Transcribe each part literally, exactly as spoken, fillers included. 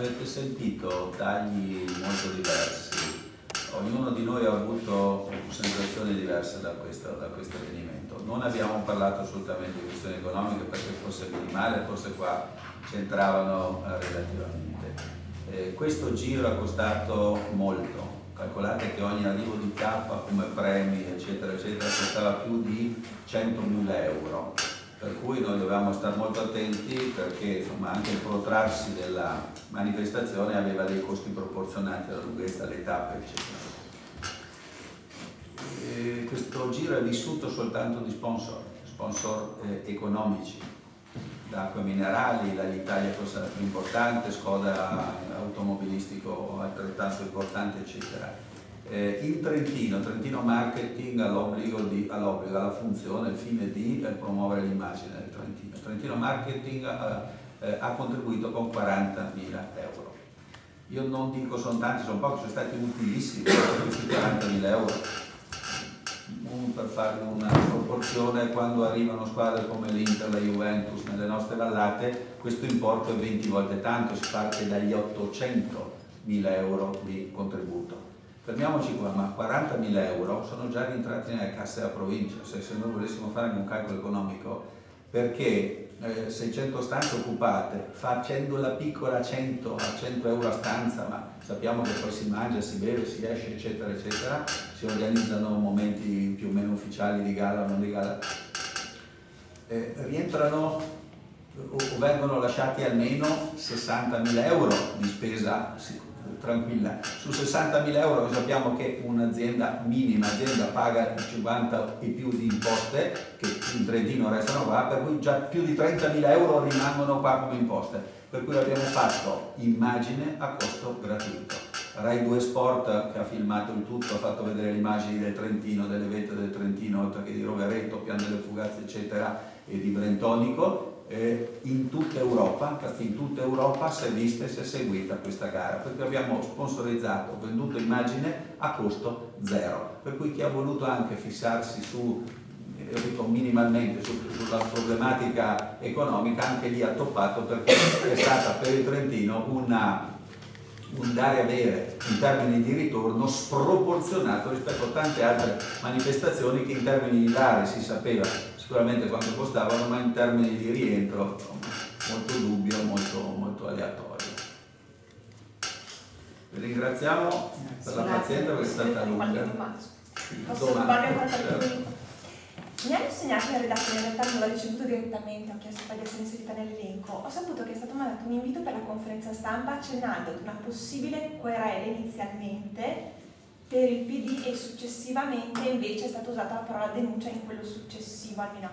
avete sentito tagli molto diversi, ognuno di noi ha avuto sensazioni diverse da questo, da questo avvenimento. Non abbiamo parlato assolutamente di questioni economiche perché fosse minimale, forse qua c'entravano relativamente. Eh, questo giro ha costato molto. Calcolate che ogni arrivo di tappa come premi eccetera eccetera costava più di centomila euro, per cui noi dovevamo stare molto attenti perché insomma, anche il protrarsi della manifestazione aveva dei costi proporzionati alla lunghezza delle tappe eccetera. E questo giro è vissuto soltanto di sponsor, sponsor eh, economici, da Acque Minerali, dall'Italia forse la più importante, Skoda automobilistico altrettanto importante eccetera. Eh, in Trentino, Trentino Marketing ha l'obbligo, ha la funzione, il fine di eh, promuovere l'immagine del Trentino. Trentino Marketing ha, eh, ha contribuito con quarantamila euro. Io non dico sono tanti, sono pochi, sono stati utilissimi questi quarantamila euro. Per farvi una proporzione, quando arrivano squadre come l'Inter, la Juventus nelle nostre vallate, questo importo è venti volte tanto, si parte dagli ottocentomila euro di contributo. Fermiamoci qua, ma quarantamila euro sono già rientrati nelle casse della provincia, se, se noi volessimo fare un calcolo economico, perché eh, seicento stanze occupate, facendo la piccola cento a cento euro a stanza, ma sappiamo che poi si mangia, si beve, si esce eccetera eccetera, si organizzano momenti più o meno ufficiali di gala o non di gala, eh, rientrano o, o vengono lasciati almeno sessantamila euro di spesa tranquilla. Su sessantamila euro noi sappiamo che un'azienda minima azienda paga il cinquanta e più di imposte che in Trentino restano qua, per cui già più di trentamila euro rimangono qua come imposte, per cui abbiamo fatto immagine a costo gratuito. Rai due Sport, che ha filmato il tutto, ha fatto vedere le immagini del Trentino, delle vette del Trentino, oltre che di Rovereto, Pian delle Fugazze eccetera, e di Brentonico, eh, in tutta Europa, perché in tutta Europa si è vista e si è seguita questa gara, perché abbiamo sponsorizzato, venduto immagine a costo zero, per cui chi ha voluto anche fissarsi su, io dico minimalmente, su, sulla problematica economica, anche lì ha toppato, perché è stata per il Trentino una un dare e avere in termini di ritorno sproporzionato rispetto a tante altre manifestazioni che in termini di dare si sapeva sicuramente quanto costavano, ma in termini di rientro molto dubbio, molto, molto aleatorio. Vi ringraziamo per la pazienza perché è stata lunga. Domanda. Mi hanno insegnato in redazione, in realtà non l'ho ricevuto direttamente, ho chiesto di essere inserita nell'elenco. Ho saputo che è stato mandato un invito per la conferenza stampa accennando ad una possibile querela inizialmente per il P D e successivamente invece è stata usata la parola denuncia in quello successivo almeno.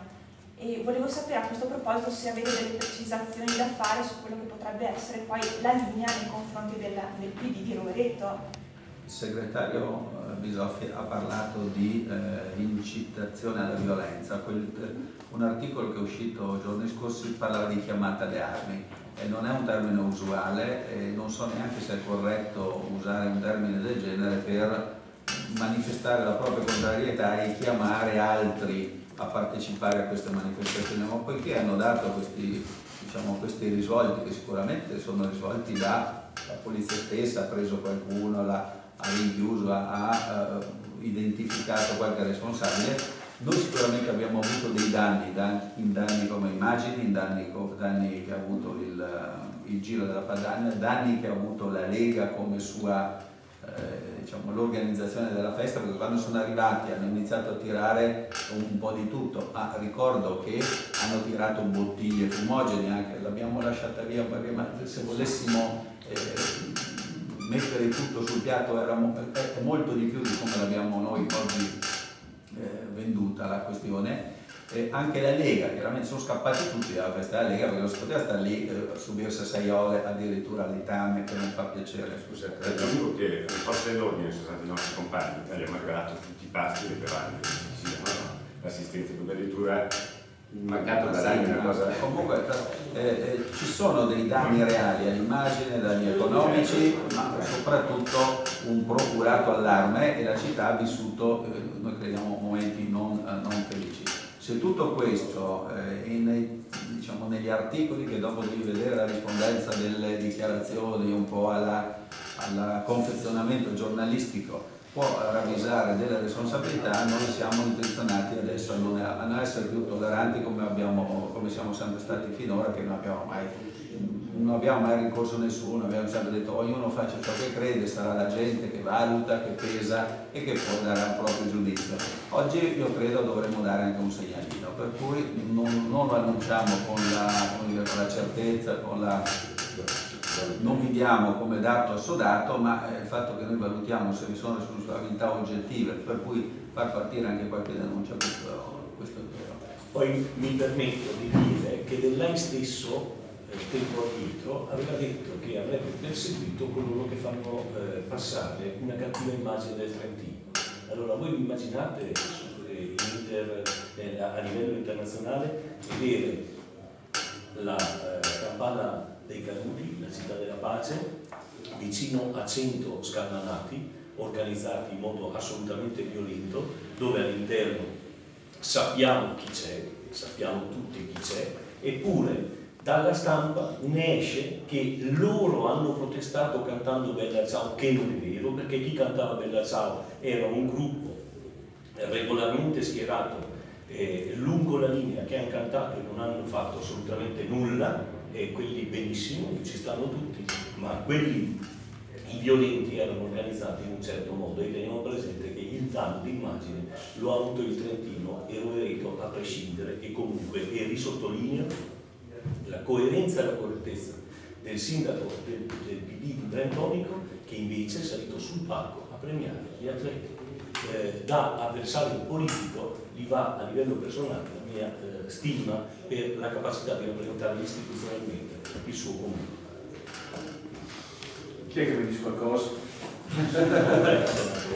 E volevo sapere a questo proposito se avete delle precisazioni da fare su quello che potrebbe essere poi la linea nei confronti del, del P D di Rovereto. Il segretario Bisoffi ha parlato di eh, incitazione alla violenza. Quel, un articolo che è uscito giorni scorsi parlava di chiamata alle armi. E non è un termine usuale e non so neanche se è corretto usare un termine del genere per manifestare la propria contrarietà e chiamare altri a partecipare a queste manifestazioni, ma poiché hanno dato questi, diciamo, questi risvolti che sicuramente sono risvolti da la polizia stessa, ha preso qualcuno, l'ha ha rinchiuso, ha, ha uh, identificato qualche responsabile, noi sicuramente abbiamo avuto dei danni, dan, in danni come immagini, in danni, danni che ha avuto il, uh, il Giro della Padania, danni che ha avuto la Lega come sua, eh, diciamo, l'organizzazione della festa, perché quando sono arrivati hanno iniziato a tirare un, un po' di tutto, ma ricordo che hanno tirato bottiglie fumogene anche, l'abbiamo lasciata via perché se volessimo eh, mettere tutto sul piatto era è molto di più di come l'abbiamo noi oggi eh, venduta la questione. Eh, anche la Lega, chiaramente sono scappati tutti dalla festa della Lega perché non si poteva stare lì eh, a subirsi sei ore addirittura all'itame che non fa piacere. Scusa, aggiungo che le forze dell'ordine sono stati i nostri compagni, gli hanno regalato tutti i pasti e le bevande, l'assistenza, addirittura il mancato guadagno è una cosa. Comunque eh, eh, ci sono dei danni reali all'immagine, danni economici, ma soprattutto un procurato allarme e la città ha vissuto, eh, noi crediamo, momenti non, eh, non felici. Se tutto questo eh, e nei, diciamo, negli articoli che dopo devi vedere la rispondenza delle dichiarazioni un po' alla, alla confezionamento giornalistico può ravvisare delle responsabilità, noi siamo intenzionati adesso a non, a non essere più tolleranti come, abbiamo, come siamo sempre stati finora, che non abbiamo mai, non abbiamo mai rincorso nessuno, abbiamo sempre detto ognuno faccia ciò che crede, sarà la gente che valuta, che pesa e che può dare un proprio giudizio. Oggi io credo dovremmo dare anche un segnalino, per cui non, non lo annunciamo con la, con la certezza, con la... non vi diamo come dato assodato, ma il fatto che noi valutiamo se vi sono responsabilità oggettive, per cui far partire anche qualche denuncia, questo, questo è vero. Poi mi permetto di dire che Dell'Ai stesso, eh, tempo addietro, aveva detto che avrebbe perseguito coloro che fanno eh, passare una cattiva immagine del Trentino. Allora voi vi immaginate eh, inter, eh, a livello internazionale vedere la eh, campana dei caduti, la città della pace, vicino a cento scannanati organizzati in modo assolutamente violento, dove all'interno sappiamo chi c'è, sappiamo tutti chi c'è, eppure dalla stampa ne esce che loro hanno protestato cantando Bella Ciao, che non è vero, perché chi cantava Bella Ciao era un gruppo regolarmente schierato eh, lungo la linea, che hanno cantato e non hanno fatto assolutamente nulla, e quelli benissimo, ci stanno tutti, ma quelli, i violenti, erano organizzati in un certo modo, e teniamo presente che il danno d'immagine lo ha avuto il Trentino e Rovereto a prescindere, e comunque, e risottolineo la coerenza e la correttezza del sindaco del, del P D di Brentonico, che invece è salito sul palco a premiare gli atleti. Eh, da avversario politico gli va a livello personale la mia eh, stima per la capacità di rappresentare istituzionalmente il suo comune. Chi è che mi dice qualcosa?